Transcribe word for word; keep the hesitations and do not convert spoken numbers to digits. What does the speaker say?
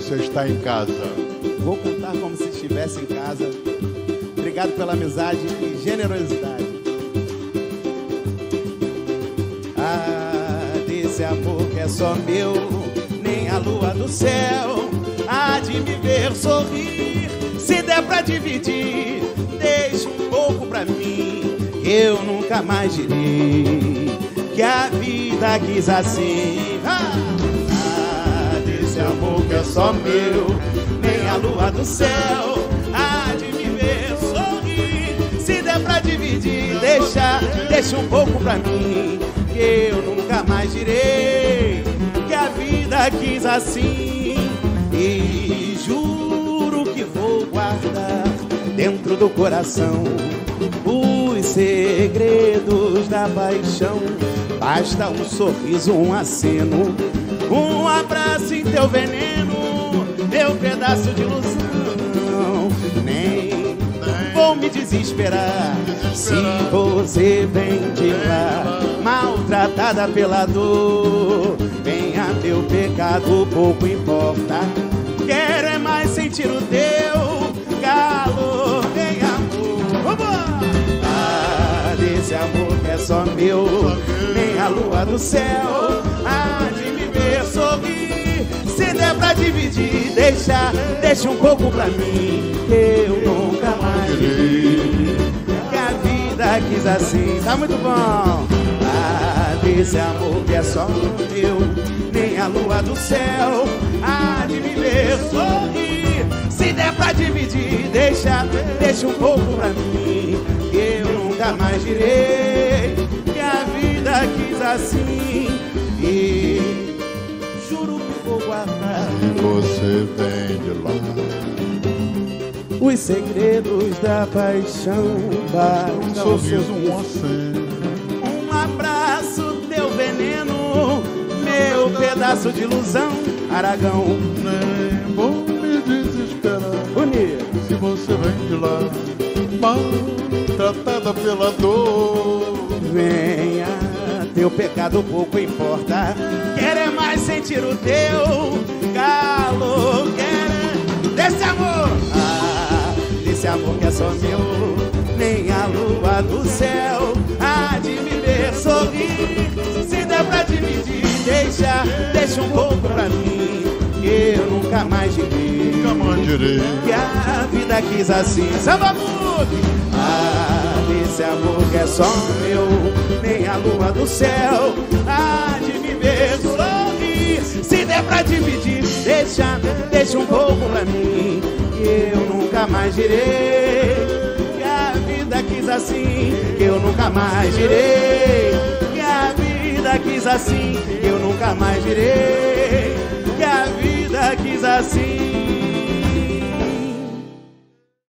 você está em casa. Vou cantar como se estivesse em casa. Obrigado pela amizade e generosidade. Ah, desse amor que é só meu, nem a lua do céu há de me ver sorrir. Se der pra dividir, deixa um pouco pra mim, eu nunca mais direi que a vida quis assim. Ah, ah, desse amor que é só meu, nem a lua do céu há de me ver sorrir. Se der pra dividir, deixa, deixa um pouco pra mim, que eu nunca mais direi que a vida quis assim. E juro que vou guardar dentro do coração os segredos da paixão. Basta um sorriso, um aceno, um abraço em teu veneno, meu pedaço de ilusão. Nem vou me desesperar se você vem de lá, maltratada pela dor. Venha teu pecado, pouco importa, quero é mais sentir o teu calor. Vem amor, ah, desse amor que é só meu, nem a lua do céu há de me ver sorrir. Se der pra dividir, deixa, deixa um pouco pra mim, que eu nunca mais direi que a vida quis assim. Tá muito bom. Ah, desse amor que é só meu, nem a lua do céu há de me ver sorrir. Se der pra dividir, deixa, deixa um pouco pra mim, que eu nunca mais direi que a vida quis assim. E juro que vou guardar, E você vem de lá, os segredos da paixão. um sorriso, um aceno, Um abraço, teu veneno, meu pedaço de ilusão. Aragão, nem vou me desesperar bonito. se você vem de lá, maltratada pela dor. Venha, teu pecado pouco importa, quero é mais sentir o teu calor. Quero desse amor, ah, desse amor que é só meu, nem a lua do céu há de me ver sorrir. Se der pra dividir, deixa, deixa um pouco pra mim, que eu nunca mais direi Nunca mais direi que a vida quis assim. Samba Book! Ah, desse amor que é só meu, nem a lua do céu há de me ver sorrir. Se der pra dividir, deixa, deixa um pouco pra mim, que eu nunca mais direi que a vida quis assim, que eu nunca mais direi que a vida quis assim, que eu nunca mais direi que a vida quis assim.